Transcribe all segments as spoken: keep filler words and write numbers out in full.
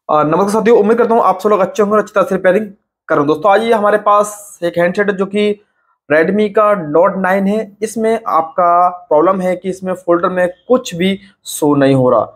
अ, नमस्कार साथियों, उम्मीद करता हूँ आप सब लोग अच्छे होंगे और अच्छी तरह से रिपेयरिंग कर रहे हो। दोस्तों आज ये हमारे पास एक हैंडसेट है जो कि रेडमी का नोट नाइन है। इसमें आपका प्रॉब्लम है कि इसमें फोल्डर में कुछ भी शो नहीं हो रहा।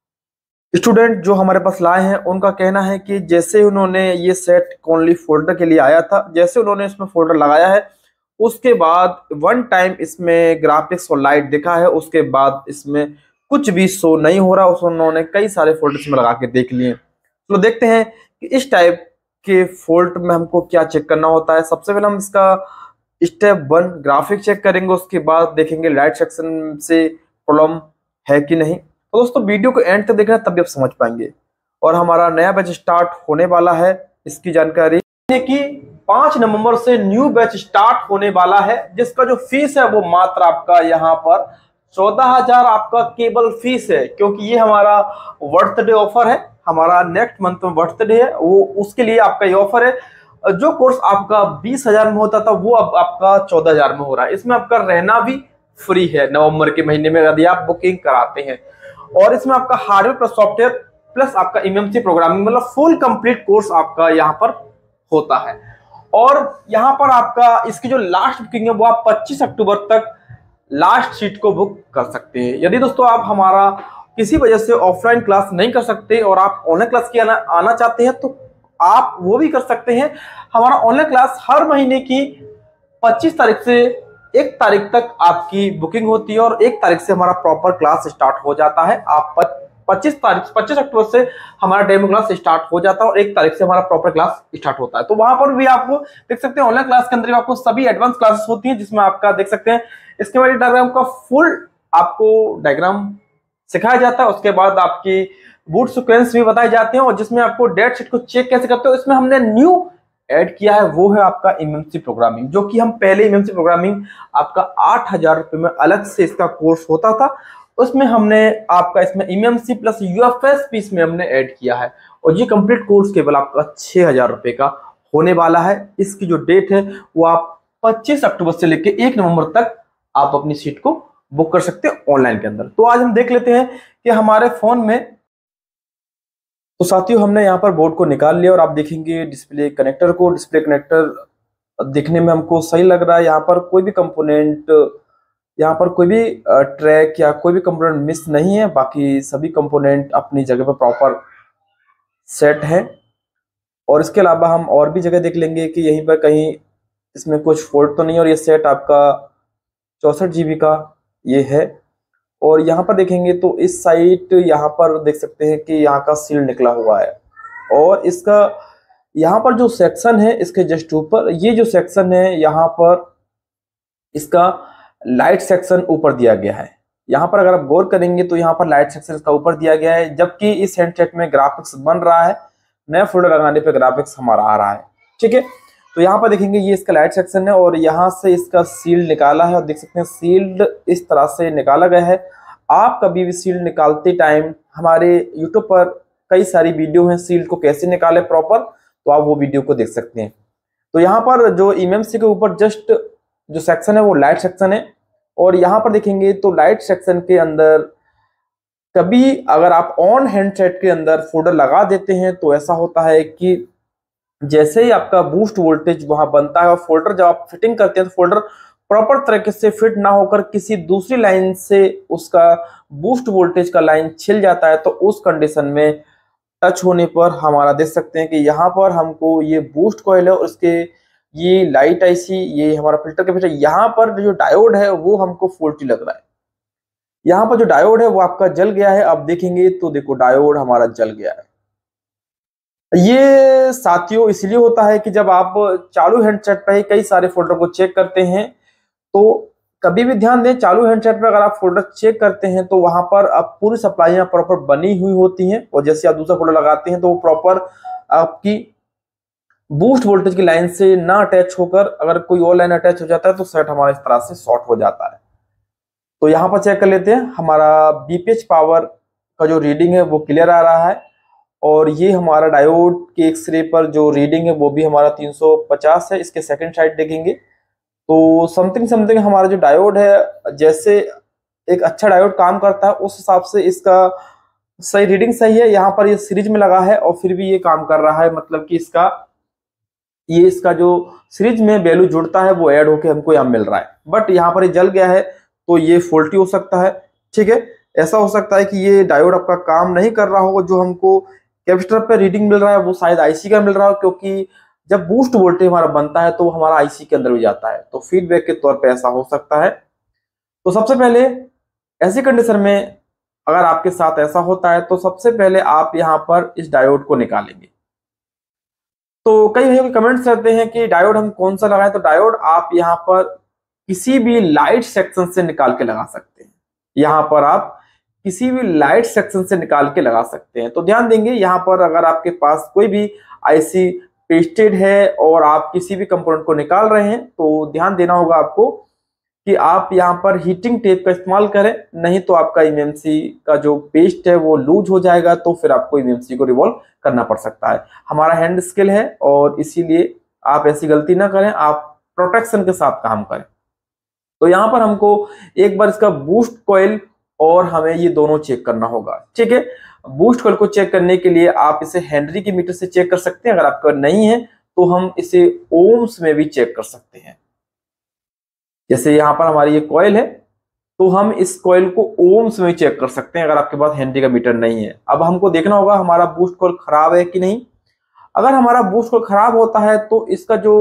स्टूडेंट जो हमारे पास लाए हैं उनका कहना है कि जैसे उन्होंने ये सेट ओनली फोल्डर के लिए आया था, जैसे उन्होंने इसमें फोल्डर लगाया है उसके बाद वन टाइम इसमें ग्राफिक्स और लाइट दिखा है, उसके बाद इसमें कुछ भी शो नहीं हो रहा। उस उन्होंने कई सारे फोल्डर्स में लगा के देख लिए। तो देखते हैं कि इस टाइप के फॉल्ट में हमको क्या चेक करना होता है। सबसे पहले हम इसका स्टेप वन ग्राफिक चेक करेंगे, उसके बाद देखेंगे लाइट सेक्शन से प्रॉब्लम है कि नहीं। तो दोस्तों वीडियो को एंड तक देखना, तभी आप समझ पाएंगे। और हमारा नया बैच स्टार्ट होने वाला है, इसकी जानकारी है कि पांच नवंबर से न्यू बैच स्टार्ट होने वाला है, जिसका जो फीस है वो मात्र आपका यहाँ पर चौदह हजार आपका केवल फीस है, क्योंकि ये हमारा बर्थडे ऑफर है। हमारा नेक्स्ट मंथ में बर्थडे है, वो उसके लिए आपका ये ऑफर है। जो कोर्स आपका बीस हजार में होता था वो अब आपका चौदह हजार में हो रहा है। इसमें आपका रहना भी फ्री है नवंबर के महीने में यदि आप बुकिंग कराते हैं। और इसमें आपका हार्डवेयर प्लस सॉफ्टवेयर प्लस आपका एमएमसी प्रोग्रामिंग मतलब फुल कंप्लीट कोर्स आपका यहाँ पर होता है। और यहाँ पर आपका इसकी जो लास्ट बुकिंग है वो आप पच्चीस अक्टूबर तक लास्ट सीट को बुक कर सकते हैं। यदि दोस्तों आप हमारा किसी वजह से ऑफलाइन क्लास नहीं कर सकते और आप ऑनलाइन क्लास की आना, आना चाहते हैं तो आप वो भी कर सकते हैं। हमारा ऑनलाइन क्लास हर महीने की पच्चीस तारीख से एक तारीख तक आपकी बुकिंग होती है और एक तारीख से हमारा प्रॉपर क्लास स्टार्ट हो जाता है। आप पच्चीस तारीख पच्चीस अक्टूबर से हमारा डेमो क्लास स्टार्ट हो जाता है और एक तारीख से हमारा प्रॉपर क्लास स्टार्ट होता है। तो वहां पर भी आपको देख सकते हैं ऑनलाइन क्लास के अंदर आपको सभी एडवांस क्लासेस होती हैं, जिसमें आपका देख सकते हैं इसके बाद डायग्राम का फुल आपको डायग्राम सिखाया जाता है। उसके बाद आपकी बूट सीक्वेंस भी बताए जाते हैं और जिसमें आपको डेट शीट को चेक कैसे करते हो इसमें हमने न्यू ऐड किया है, वो है आपका एमएमसी प्रोग्रामिंग। जो कि हम पहले एमएमसी प्रोग्रामिंग आपका आठ हजार रुपए में अलग से इसका कोर्स होता था, उसमें हमने आपका इसमें एमएमसी प्लस यूएफएस भी इसमें हमने ऐड किया है। और ये कंप्लीट कोर्स केवल आपका छह हजार रुपए का होने वाला है। इसकी जो डेट है वो आप पच्चीस अक्टूबर से लेकर एक नवंबर तक आप अपनी सीट को बुक कर सकते हैं ऑनलाइन के अंदर। तो आज हम देख लेते हैं कि हमारे फोन में, तो साथियों हमने यहाँ पर बोर्ड को निकाल लिया और आप देखेंगे डिस्प्ले कनेक्टर को। डिस्प्ले कनेक्टर दिखने में हमको सही लग रहा है। यहाँ पर कोई भी कंपोनेंट, यहाँ पर कोई भी ट्रैक या कोई भी कंपोनेंट मिस नहीं है। बाकी सभी कंपोनेंट अपनी जगह पर प्रॉपर सेट है। और इसके अलावा हम और भी जगह देख लेंगे कि यहीं पर कहीं इसमें कुछ फॉल्ट तो नहीं। और ये सेट आपका चौसठ जीबी का ये है। और यहाँ पर देखेंगे तो इस साइड यहाँ पर देख सकते हैं कि यहाँ का सील निकला हुआ है। और इसका यहाँ पर जो सेक्शन है इसके जस्ट ऊपर, ये जो सेक्शन है यहाँ पर इसका लाइट सेक्शन ऊपर दिया गया है। यहाँ पर अगर आप गौर करेंगे तो यहाँ पर लाइट सेक्शन इसका ऊपर दिया गया है, जबकि इस हैंडसेट में ग्राफिक्स बन रहा है। नया फोल्डर लगाने पे ग्राफिक्स हमारा आ रहा है, ठीक है। तो यहाँ पर देखेंगे ये इसका लाइट सेक्शन है और यहाँ से इसका सील निकाला है और देख सकते हैं सील्ड इस तरह से निकाला गया है। आप कभी भी सील निकालते टाइम हमारे यूट्यूब पर कई सारी वीडियो हैं सील को कैसे निकाले प्रॉपर, तो आप वो वीडियो को देख सकते हैं। तो यहाँ पर जो एमएमसी के ऊपर जस्ट जो सेक्शन है वो लाइट सेक्शन है। और यहाँ पर देखेंगे तो लाइट सेक्शन के अंदर कभी अगर आप ऑन हैंडसेट के अंदर फोल्डर लगा देते हैं तो ऐसा होता है कि जैसे ही आपका बूस्ट वोल्टेज वहां बनता है और फोल्डर जब आप फिटिंग करते हैं तो फोल्डर प्रॉपर तरीके से फिट ना होकर किसी दूसरी लाइन से उसका बूस्ट वोल्टेज का लाइन छिल जाता है। तो उस कंडीशन में टच होने पर हमारा देख सकते हैं कि यहाँ पर हमको ये बूस्ट कॉइल है और उसके ये लाइट आईसी, ये हमारा फिल्टर कैपेसिटर, यहाँ पर जो डायोड है वो हमको फॉल्टी लग रहा है। यहाँ पर जो डायोड है वो आपका जल गया है। आप देखेंगे तो देखो डायोड हमारा जल गया है। ये साथियों इसलिए होता है कि जब आप चालू हैंडसेट पे ही कई सारे फोल्डर को चेक करते हैं तो कभी भी ध्यान दें, चालू हैंडसेट पे अगर आप फोल्डर चेक करते हैं तो वहां पर आप पूरी सप्लाईयां प्रॉपर बनी हुई होती हैं। और जैसे आप दूसरा फोल्डर लगाते हैं तो वो प्रॉपर आपकी बूस्ट वोल्टेज की लाइन से ना अटैच होकर अगर कोई और लाइन अटैच हो जाता है तो सेट हमारा इस तरह से शॉर्ट हो जाता है। तो यहाँ पर चेक कर लेते हैं, हमारा बीपीएच पावर का जो रीडिंग है वो क्लियर आ रहा है। और ये हमारा डायोड के एक्सरे पर जो रीडिंग है वो भी हमारा तीन सौ पचास है। इसके सेकंड साइड देखेंगे तो समथिंग समथिंग हमारा जो डायोड है, जैसे एक अच्छा डायोड काम करता है उस हिसाब से इसका सही रीडिंग सही है, यहाँ पर ये सीरीज में लगा है और फिर भी ये काम कर रहा है, मतलब कि इसका ये इसका जो सीरीज में वैल्यू जुड़ता है वो ऐड होके हमको यहाँ मिल रहा है। बट यहाँ पर ये जल गया है तो ये फॉल्टी हो सकता है। ठीक है, ऐसा हो सकता है कि ये डायोड आपका काम नहीं कर रहा होगा, जो हमको कैपेसिटर पे रीडिंग मिल रहा है वो शायद आईसी का मिल रहा हो, क्योंकि जब बूस्ट वोल्टेज हमारा बनता है तो वो हमारा आईसी के अंदर भी जाता है, तो फीडबैक के तौर पे ऐसा हो सकता है। तो सबसे पहले ऐसी कंडीशन में अगर आपके साथ ऐसा होता है तो सबसे पहले आप यहाँ पर इस डायोड को निकालेंगे। तो कई भाइयों के कमेंट्स रहते हैं कि डायोड हम कौन सा लगाएं, तो डायोड आप यहाँ पर किसी भी लाइट सेक्शन से निकाल के लगा सकते हैं। यहाँ पर आप किसी भी लाइट सेक्शन से निकाल के लगा सकते हैं। तो ध्यान देंगे, यहाँ पर अगर आपके पास कोई भी आईसी पेस्टेड है और आप किसी भी कंपोनेंट को निकाल रहे हैं तो ध्यान देना होगा आपको कि आप यहाँ पर हीटिंग टेप का इस्तेमाल करें, नहीं तो आपका एमएमसी का जो पेस्ट है वो लूज हो जाएगा, तो फिर आपको एमएमसी को रिवॉल्व करना पड़ सकता है। हमारा हैंड स्किल है और इसीलिए आप ऐसी गलती ना करें, आप प्रोटेक्शन के साथ काम करें। तो यहाँ पर हमको एक बार इसका बूस्ट कॉइल और हमें ये दोनों चेक करना होगा। ठीक है, बूस्ट कॉइल को चेक करने के लिए आप इसे हेनरी के मीटर से चेक कर सकते हैं, अगर आपका नहीं है तो हम इसे ओम्स में भी चेक कर सकते हैं। जैसे यहाँ पर हमारी ये कॉइल है तो हम इस कॉइल को ओम्स में चेक कर सकते हैं, अगर आपके पास हेनरी का मीटर नहीं है। अब हमको देखना होगा हमारा बूस्ट कॉइल खराब है कि नहीं। अगर हमारा बूस्ट कॉइल खराब होता है तो इसका जो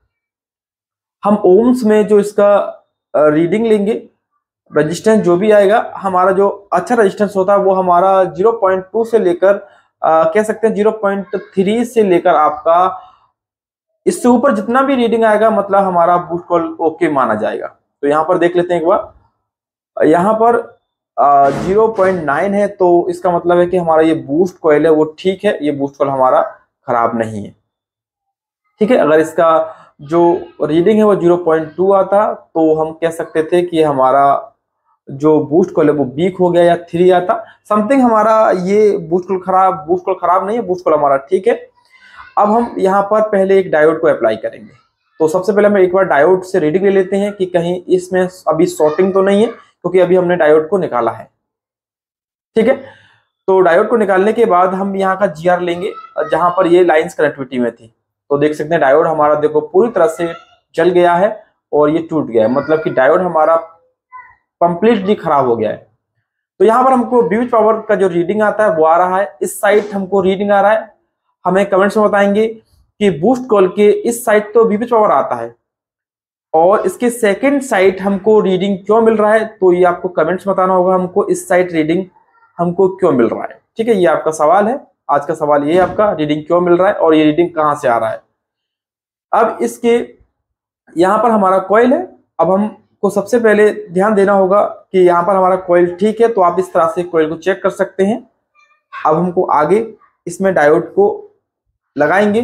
हम ओम्स में जो इसका रीडिंग लेंगे, रेजिस्टेंस जो भी आएगा, हमारा जो अच्छा रेजिस्टेंस होता है वो हमारा ज़ीरो पॉइंट टू से लेकर कह सकते हैं ज़ीरो पॉइंट थ्री से लेकर आपका इससे ऊपर जितना भी रीडिंग आएगा मतलब हमारा बूस्ट कॉइल ओके माना जाएगा। तो यहाँ पर देख लेते हैं एक बार, यहाँ पर ज़ीरो पॉइंट नाइन है तो इसका मतलब है कि हमारा ये बूस्ट कॉइल है वो ठीक है, ये बूस्ट कॉइल हमारा खराब नहीं है। ठीक है, अगर इसका जो रीडिंग है वो ज़ीरो पॉइंट टू आता तो हम कह सकते थे कि हमारा जो बूस्ट कॉइल है वो वीक हो गया या थ्री आता समथिंग, हमारा ये बूस्ट कॉइल खराब बूस्ट कॉइल खराब नहीं है, बूस्ट कॉइल हमारा ठीक है। अब हम यहाँ पर पहले एक डायोड को अप्लाई करेंगे। तो सबसे पहले हम एक बार डायोड से रीडिंग ले लेते हैं कि कहीं इसमें अभी शॉर्टिंग तो नहीं है, क्योंकि अभी हमने डायोड को निकाला है। ठीक है, तो डायोड को निकालने के बाद हम यहाँ का जीआर लेंगे जहां पर ये लाइंस कनेक्टिविटी में थी। तो देख सकते हैं डायोड हमारा देखो पूरी तरह से जल गया है और ये टूट गया है, मतलब कि डायोड हमारा कंप्लीटली खराब हो गया है। तो यहाँ पर हमको बीच पावर का जो रीडिंग आता है वो आ रहा है, इस साइड हमको रीडिंग आ रहा है। हमें कमेंट्स में बताएंगे कि बूस्ट कॉइल के इस साइड तो बीच पावर आता है और इसके सेकंड साइड हमको रीडिंग क्यों मिल रहा है, तो ये आपको कमेंट्स में बताना होगा हमको इस साइड रीडिंग हमको क्यों मिल रहा है। ठीक है, ये आपका सवाल है, आज का सवाल ये है आपका, रीडिंग क्यों मिल रहा है और ये रीडिंग कहां से आ रहा है। अब इसके यहाँ पर हमारा कॉइल है, अब हमको सबसे पहले ध्यान देना होगा कि यहाँ पर हमारा कॉइल ठीक है, तो आप इस तरह से कॉइल को चेक कर सकते हैं। अब हमको आगे इसमें डायोड को लगाएंगे।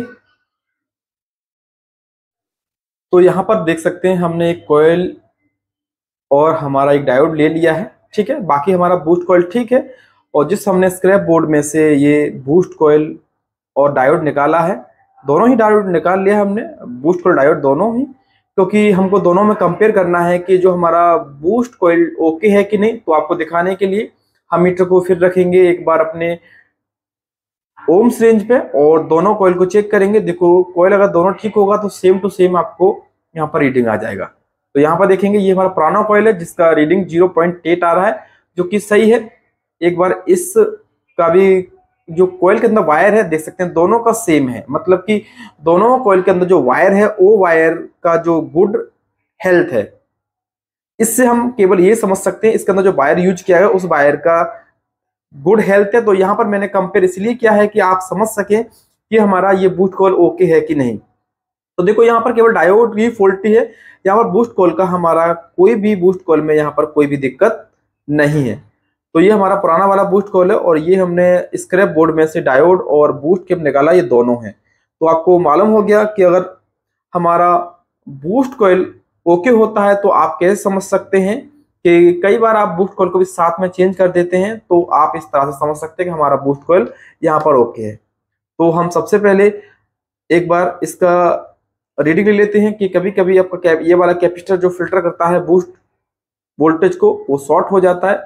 तो यहाँ पर देख सकते हैं हमने एक कॉइल और हमारा एक डायोड ले लिया है। ठीक है, बाकी हमारा बूस्ट कॉइल ठीक है, और जिस हमने स्क्रैप बोर्ड में से ये बूस्ट कॉइल और डायोड निकाला है, दोनों ही डायोड निकाल लिया हमने, बूस्ट कॉइल डायोड दोनों ही, क्योंकि हमको दोनों में कंपेयर करना है कि जो हमारा बूस्ट कॉइल ओके है कि नहीं। तो आपको दिखाने के लिए हम मीटर को फिर रखेंगे एक बार अपने ओम्स रेंज पे और दोनों कॉइल को चेक करेंगे। देखो कॉइल अगर दोनों ठीक होगा तो सेम टू सेम आपको यहाँ पर रीडिंग आ जाएगा। तो यहाँ पर देखेंगे ये हमारा पुराना कॉइल है जिसका रीडिंग ज़ीरो पॉइंट एट आ रहा है, जो कि सही है। एक बार इस का भी जो कॉइल के अंदर वायर है देख सकते हैं दोनों का सेम है, मतलब कि दोनों कॉइल के अंदर जो वायर है वो वायर का जो गुड हेल्थ है, इससे हम केवल ये समझ सकते हैं इसके अंदर जो वायर यूज किया है उस वायर का गुड हेल्थ है। तो यहाँ पर मैंने कंपेयर इसलिए किया है कि आप समझ सके कि हमारा ये बूस्ट कॉइल ओके है कि नहीं। तो देखो यहाँ पर केवल डायोड ही फॉल्टी है, यहाँ पर बूस्ट कॉइल का हमारा कोई भी बूस्ट कॉइल में यहाँ पर कोई भी दिक्कत नहीं है। तो ये हमारा पुराना वाला बूस्ट कॉइल है और ये हमने स्क्रैप बोर्ड में से डायोड और बूस्ट केप निकाला, ये दोनों हैं। तो आपको मालूम हो गया कि अगर हमारा बूस्ट कॉइल ओके होता है तो आप कैसे समझ सकते हैं कि कई बार आप बूस्ट कॉइल को भी साथ में चेंज कर देते हैं, तो आप इस तरह से समझ सकते हैं कि हमारा बूस्ट कॉइल यहाँ पर ओके है। तो हम सबसे पहले एक बार इसका रीडिंग ले लेते हैं कि कभी कभी आपका ये वाला कैपेसिटर जो फिल्टर करता है बूस्ट वोल्टेज को वो शॉर्ट हो जाता है।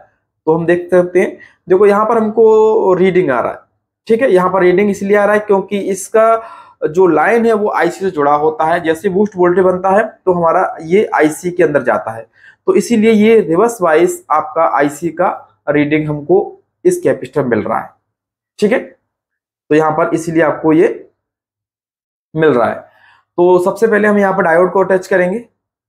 तो हम देख सकते हैं, देखो यहाँ पर हमको रीडिंग आ रहा है। ठीक है, यहाँ पर रीडिंग इसलिए आ रहा है क्योंकि इसका जो लाइन है वो आईसी से जुड़ा होता है। जैसे बूस्ट वोल्टेज बनता है तो हमारा ये आईसी के अंदर जाता है, तो इसीलिए ये रिवर्स वाइज आपका आईसी का रीडिंग हमको इस कैपेसिटर मिल रहा है। ठीक है, तो यहाँ पर इसीलिए आपको ये मिल रहा है। तो सबसे पहले हम यहाँ पर डायोड को अटैच करेंगे।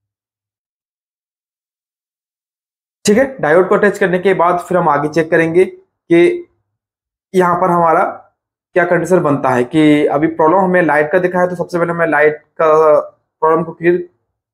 ठीक है, डायोड को अटैच करने के बाद फिर हम आगे चेक करेंगे कि यहाँ पर हमारा क्या कंडीशन बनता है। कि अभी प्रॉब्लम हमें लाइट का दिखा है, तो सबसे पहले हमें लाइट का प्रॉब्लम को फिर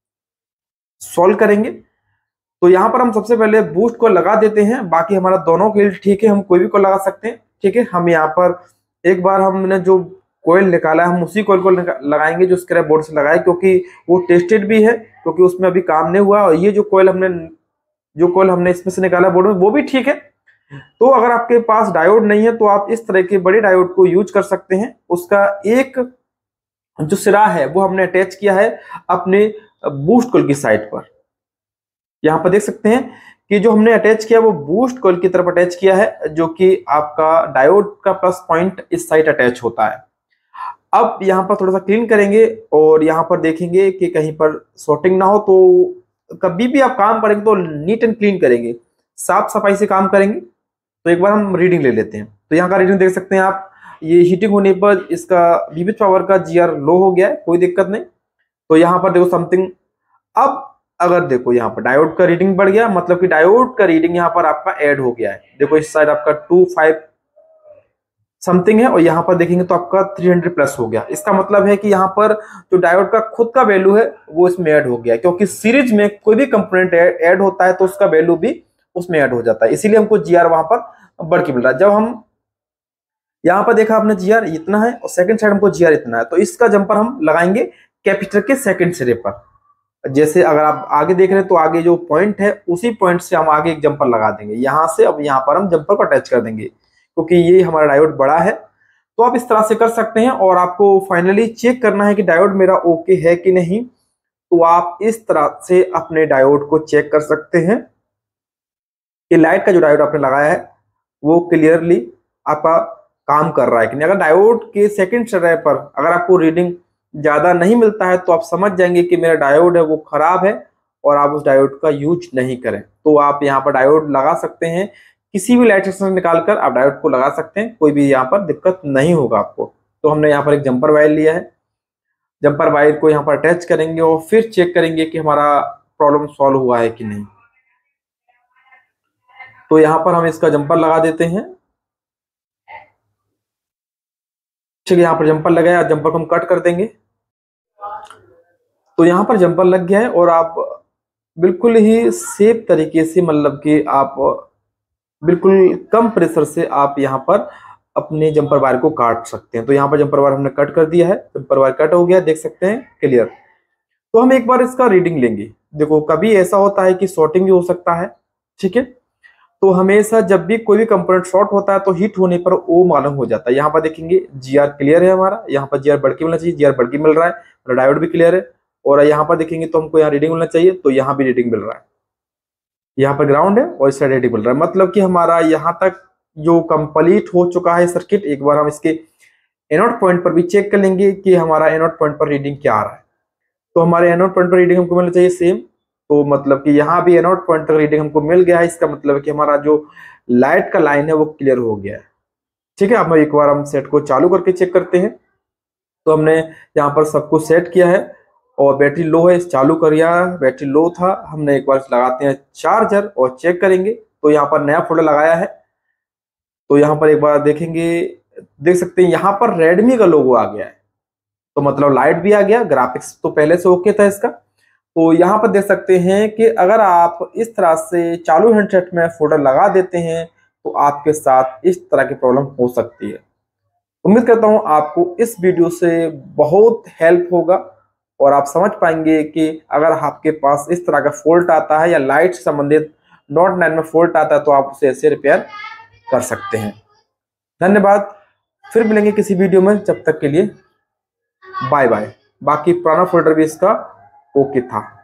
सॉल्व करेंगे। तो यहाँ पर हम सबसे पहले बूस्ट को लगा देते हैं, बाकी हमारा दोनों फील्ड ठीक है, हम कोई भी को लगा सकते हैं। ठीक है, हम यहाँ पर एक बार हमने जो कोयल निकाला है हम उसी कोयल को लगाएंगे जो स्क्रैप बोर्ड से लगाए, क्योंकि वो टेस्टेड भी है, क्योंकि उसमें अभी काम नहीं हुआ। और ये जो कोयल हमने जो कोयल हमने इसमें से निकाला बोर्ड में वो भी ठीक है। तो अगर आपके पास डायोड नहीं है तो आप इस तरह के बड़े डायोड को यूज कर सकते हैं। उसका एक जो सिरा है वो हमने अटैच किया है अपने बूस्ट कोयल की साइड पर। यहाँ पर देख सकते हैं कि जो हमने अटैच किया वो बूस्ट कोयल की तरफ अटैच किया है, जो कि आपका डायोड का प्लस पॉइंट इस साइड अटैच होता है। अब यहाँ पर थोड़ा सा क्लीन करेंगे और यहाँ पर देखेंगे कि कहीं पर शॉर्टिंग ना हो। तो कभी भी आप काम करेंगे तो नीट एंड क्लीन करेंगे, साफ सफाई से काम करेंगे। तो एक बार हम रीडिंग ले लेते हैं। तो यहाँ का रीडिंग देख सकते हैं आप, ये हीटिंग होने पर इसका विविध पावर का जीआर लो हो गया है, कोई दिक्कत नहीं। तो यहाँ पर देखो समथिंग, अब अगर देखो यहाँ पर डायोड का रीडिंग बढ़ गया, मतलब कि डायोड का रीडिंग यहाँ पर आपका ऐड हो गया है। देखो इस साइड आपका टू फाइव समथिंग है और यहाँ पर देखेंगे तो आपका थ्री हंड्रेड प्लस हो गया। इसका मतलब है कि यहाँ पर जो डायोड का खुद का वैल्यू है वो इसमें ऐड हो गया, क्योंकि सीरीज में कोई भी कंपोनेंट ऐड होता है तो उसका वैल्यू भी उसमें ऐड हो जाता है। इसीलिए हमको जीआर वहां पर बढ़ के मिल रहा है। जब हम यहाँ पर देखा आपने जीआर इतना है और सेकंड साइड हमको जीआर इतना है, तो इसका जंपर हम लगाएंगे कैपेसिटर के सेकंड सिरे पर। जैसे अगर आप आगे देख रहे हैं तो आगे जो पॉइंट है उसी पॉइंट से हम आगे एक जंपर लगा देंगे यहाँ से। अब यहाँ पर हम जंपर को अटैच कर देंगे, क्योंकि ये हमारा डायोड बड़ा है। तो आप इस तरह से कर सकते हैं। और आपको फाइनली चेक करना है कि डायोड मेरा ओके है कि नहीं, तो आप इस तरह से अपने डायोड को चेक कर सकते हैं कि लाइट का जो डायोड आपने लगाया है वो क्लियरली आपका काम कर रहा है कि नहीं। अगर डायोड के सेकंड सिरे पर अगर आपको रीडिंग ज्यादा नहीं मिलता है तो आप समझ जाएंगे कि मेरा डायोड है वो खराब है और आप उस डायोड का यूज नहीं करें। तो आप यहाँ पर डायोड लगा सकते हैं, किसी भी लाइट सेक्शन निकालकर आप डायोड को लगा सकते हैं, कोई भी यहाँ पर दिक्कत नहीं होगा आपको। तो हमने यहाँ पर एक जंपर वायर लिया है, जंपर वायर को यहाँ पर अटैच करेंगे और फिर चेक करेंगे कि हमारा प्रॉब्लम सॉल्व हुआ है कि नहीं। तो यहाँ पर हम इसका जंपर लगा देते हैं। ठीक है, यहाँ पर जंपर लगाया, जंपर को हम कट कर देंगे। तो यहाँ पर जंपर लग गया है और आप बिल्कुल ही सेफ तरीके से, मतलब कि आप बिल्कुल कम प्रेशर से आप यहाँ पर अपने जंपर वायर को काट सकते हैं। तो यहाँ पर जंपर वायर हमने कट कर दिया है, जंपर वायर कट हो गया, देख सकते हैं क्लियर। तो हम एक बार इसका रीडिंग लेंगे। देखो कभी ऐसा होता है कि शॉर्टिंग भी हो सकता है। ठीक है, तो हमेशा जब भी कोई भी कंपोनेंट शॉर्ट होता है तो हीट होने पर वो मालूम हो जाता है। यहाँ पर देखेंगे जीआर क्लियर है हमारा, यहाँ पर जीआर बढ़ के मिलना चाहिए, जीआर बढ़ के मिल रहा है, डायोड भी क्लियर है। और यहाँ पर देखेंगे तो हमको यहाँ रीडिंग मिलना चाहिए, तो यहाँ भी रीडिंग मिल रहा है। यहाँ पर ग्राउंड है और इस साइड रीडिंग मिल रहा है, मतलब कि हमारा यहाँ तक जो कंप्लीट हो चुका है सर्किट। एक बार हम इसके एनोड पॉइंट पर भी चेक कर लेंगे कि हमारा एनोड पॉइंट पर रीडिंग क्या आ रहा है। तो हमारे एनोड पॉइंट पर रीडिंग हमको मिलना चाहिए सेम। तो मतलब कि यहाँ भी एनोड पॉइंट तक रीडिंग हमको मिल गया है। इसका मतलब है कि हमारा जो लाइट का लाइन है वो क्लियर हो गया है। ठीक है, अब एक बार हम सेट को चालू करके चेक करते हैं। तो हमने यहाँ पर सब कुछ सेट किया है और बैटरी लो है, चालू कर दिया, बैटरी लो था। हमने एक बार लगाते हैं चार्जर और चेक करेंगे। तो यहाँ पर नया फोल्डर लगाया है, तो यहाँ पर एक बार देखेंगे, देख सकते हैं यहाँ पर रेडमी का लोगो आ गया है। तो मतलब लाइट भी आ गया, ग्राफिक्स तो पहले से ओके था इसका। तो यहाँ पर देख सकते हैं कि अगर आप इस तरह से चालू हैंडसेट में फोल्डर लगा देते हैं तो आपके साथ इस तरह की प्रॉब्लम हो सकती है। उम्मीद करता हूँ आपको इस वीडियो से बहुत हेल्प होगा और आप समझ पाएंगे कि अगर आपके पास इस तरह का फॉल्ट आता है या लाइट से संबंधित नोट नाइन में फॉल्ट आता है तो आप उसे ऐसे रिपेयर कर सकते हैं। धन्यवाद, फिर मिलेंगे किसी वीडियो में, जब तक के लिए बाय बाय। बाकी पुराना फोल्डर भी इसका ओके था।